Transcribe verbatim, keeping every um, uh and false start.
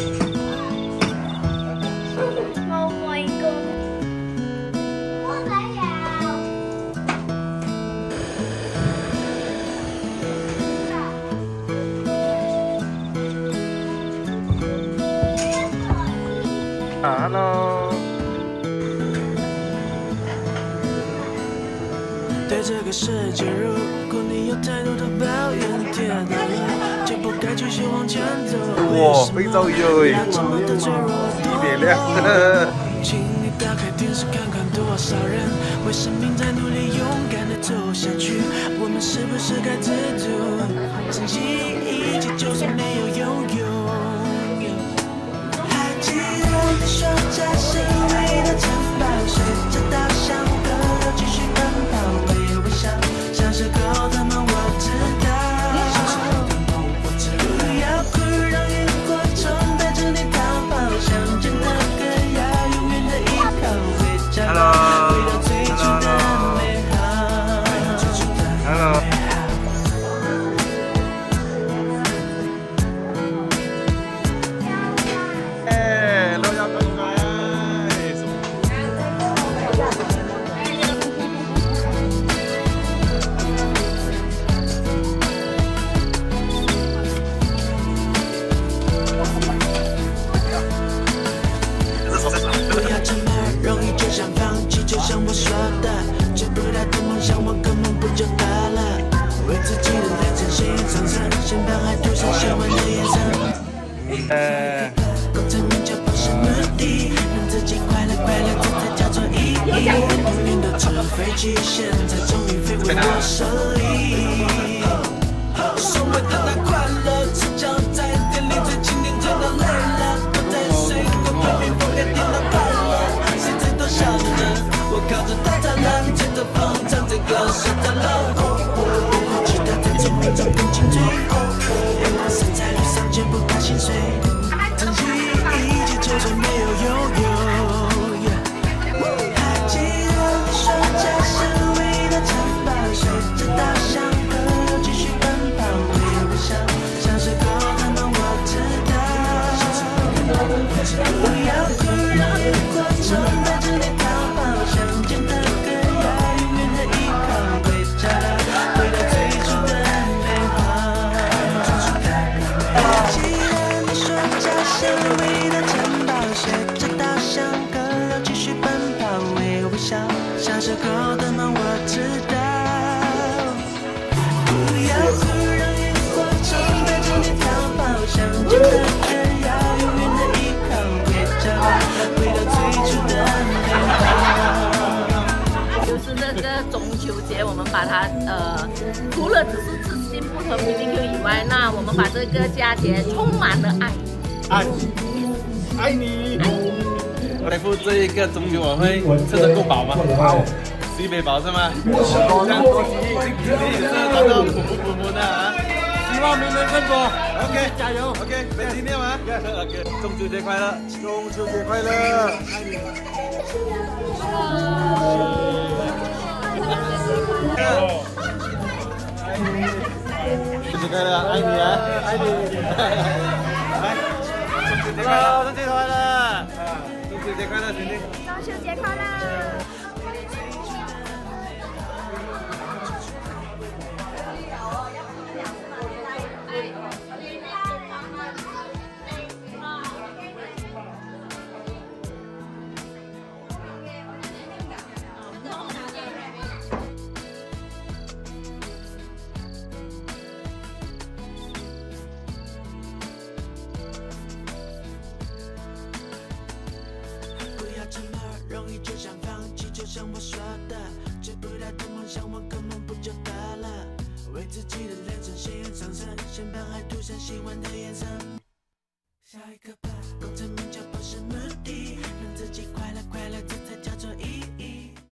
Oh my god！ 我来了。 Hello。 对这个世界，如果你有太多的抱怨，天哪，就不该继续往前走。 哇，非洲鱼哎，点亮。 请你打开电视看看，多少人为生命在努力，勇敢的走下去。我们是不是该知足，珍惜一切，就算没有拥有。还记得你说这是唯一的城堡，随着稻香河流继续奔跑，微微笑，像是狗的梦，我知道。不要哭，让萤火虫带着你逃跑，想见那个要永远的依靠，回家吧，回到最初的美好。 Hello。哎，老友赶快！ 不要这么容易就想放弃，就像我说的，追不到的梦想，我根本不就得了？为自己的人生写上色，先把爱涂上喜欢的颜色。 呃。 功成名就不是目的，让自己快乐快乐，这才叫做意义。命运的纸飞机，现在终于飞回我手里。所谓的那快乐，赤脚在店里最经典，真的累了，都在睡过对面风也听到快乐，谁在偷笑着？我靠着大栅栏，吹着风，唱这歌是在冷。我记得在生命中更精粹，阳光洒在路上，绝不怕心碎。珍惜一切，就算没有拥有。还记得你说这是唯一的城堡，随着稻香河流继续奔跑，微微笑，像是狗的梦，我知道。不要哭，让萤火虫带着你逃跑，想见的歌要永远的依靠，回家吧，回到最初的美好。还记得你说这是唯一的城堡，随着稻香河流继续奔跑，微微笑，像是狗的梦，我知道。不要哭，让萤火虫带着你逃跑，想见的歌要永远的依靠，回家吧，回到最初的美好。 就是那个中秋节，我们把它呃，除了只是吃新布和 B B Q 以外，那我们把这个佳节充满了爱。 爱，爱你。来赴这一个中秋晚会，吃得够饱吗？饱，西北饱是吗？这样多吉利，今天也是达到补补补补的啊！希望明年更多。OK， 加油。OK， 没今天吗 ？OK， 中秋节快乐！中秋节快乐！爱你。中秋快乐，爱你啊，爱你。来，中秋节快乐，中秋快乐，中秋节快乐，婷婷。 中秋节快乐！ 不要这么容易就想放弃，就像我说的，追不到的梦想，我根本不就得了？为自己的人生写上色，先把爱涂上喜欢的颜色。下一个吧，功成